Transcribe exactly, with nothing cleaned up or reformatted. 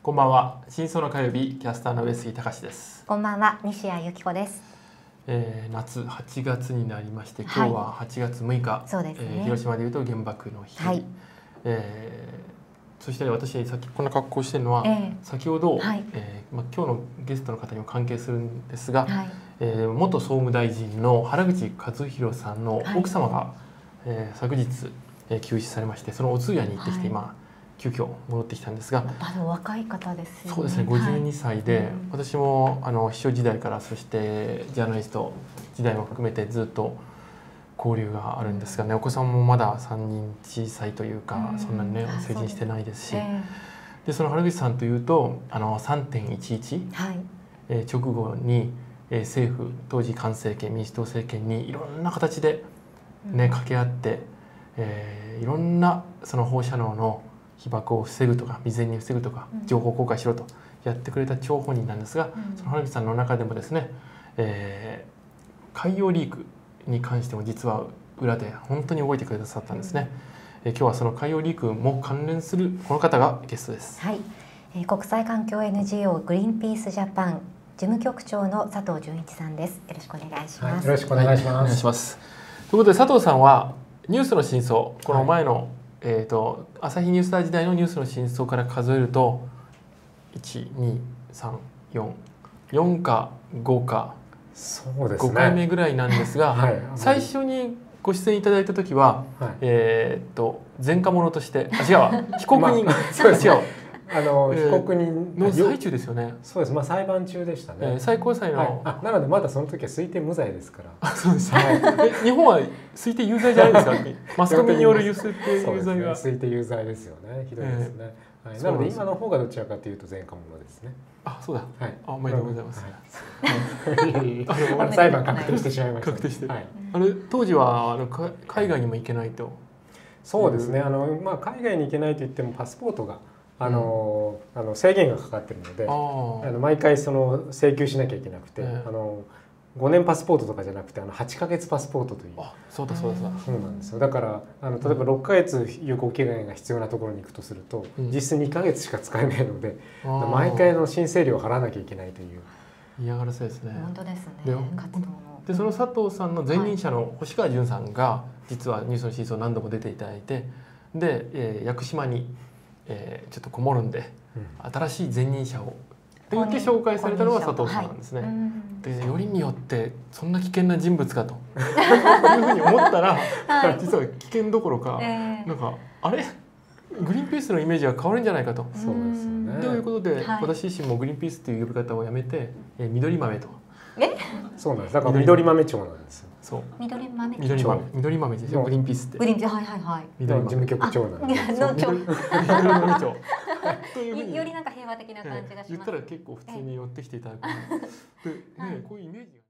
こんばんは。真相の火曜日キャスターの上杉隆です。 こんばんは、西谷由紀子です。 えー、夏はちがつになりまして、今日ははちがつむいか、 そうですね、 えー、広島でいうと原爆の日、はい、えー、そして、ね、私さっきこんな格好してるのは、えー、先ほど、はい、えーまあ、今日のゲストの方にも関係するんですが、はい、えー、元総務大臣の原口和弘さんの奥様が、はい、えー、昨日、えー、急死されまして、そのお通夜に行ってきて、はい、今急遽戻ってきたんですが、 あの若い方ですよね。 そうですね、ごじゅうにさいで、はい、私もあの秘書時代から、そしてジャーナリスト時代も含めてずっと交流があるんですがね、お子さんもまださんにん小さいというか、うん、そんなにね成人してないですし、で、えー、その原口さんというとあの さんてんいちいち、はい、えー、直後に、えー、政府当時菅政権民主党政権にいろんな形で、ね、うん、掛け合って、えー、いろんなその放射能の被爆を防ぐとか未然に防ぐとか情報公開しろとやってくれた張本人なんですが、うん、その原口さんの中でもですね、えー、海洋リークに関しても実は裏で本当に動いてくださったんですね、うん、えー、今日はその海洋リークも関連するこの方がゲストです。 はい、えー、国際環境 エヌジーオー グリーンピースジャパン事務局長の佐藤純一さんです。よろしくお願いします。はい、 よろしくお願いします。はい、お願いします。 ということで佐藤さんはニュースの真相、この前の、はい、えーと朝日ニュースター時代のニュースの真相から数えるといち、に、さん、よん、よんかごか、 そうですね、 ごかいめぐらいなんですが、はい、最初にご出演いただいた時は、はい、えーと前科者としてあ違うわ被告人、まあ、 そうです違うあの、えー、被告人の最中ですよね。 そうです、まあ、裁判中でしたね、 えー、最高裁の、はい、 あなのでまだその時は推定無罪ですから。 あそうです、はい、日本は推定有罪じゃないですかマスコミによる推定有罪が、 ね、推定有罪ですよね。ひどいですね、えー、はい、なので今の方がどちらかというと前科者ですね。 あそうだ、はい、あおめでとうございます、 はい、裁判確定してしまいました、 確定して、はい、あれ当時はあの海外にも行けないと。 そうですね、あの、まあ、海外に行けないといってもパスポートがあの、うん、あの制限がかかってるので、あの毎回その請求しなきゃいけなくて、えー、あのごねんパスポートとかじゃなくてあのはちかげつパスポートという。 あそうだそうだそうなんですよ。だからあの例えばろっかげつ有効期限が必要なところに行くとすると、うん、実質にかげつしか使えないので、毎回の申請料を払わなきゃいけないという。 嫌がらせですね。 本当ですね。 で、でその佐藤さんの前任者の星川淳さんが実はニュースの真相を何度も出ていただいて、で、えー、屋久島に、えー、ちょっとこもるんで、うん、新しい前任者をって言って紹介されたのが佐藤さんなんですね。はい、でよりによってそんな危険な人物かというふうに思ったら、はい、実は危険どころか、えー、なんかあれグリーンピースのイメージが変わるんじゃないかと。 そうですよね。 ということで、はい、私自身もグリーンピースという呼び方をやめて、えー、緑豆と。 え？ そうなんです。だから緑豆町なんですよ。 そう。 緑豆緑豆緑豆ですよ。グリーンピースって。 グリーンピースはいはいはい。 緑事務局長なんです。 の長。 緑豆町。 よりなんか平和的な感じがします。 言ったら結構普通に寄ってきていただく。でねこういうイメージが。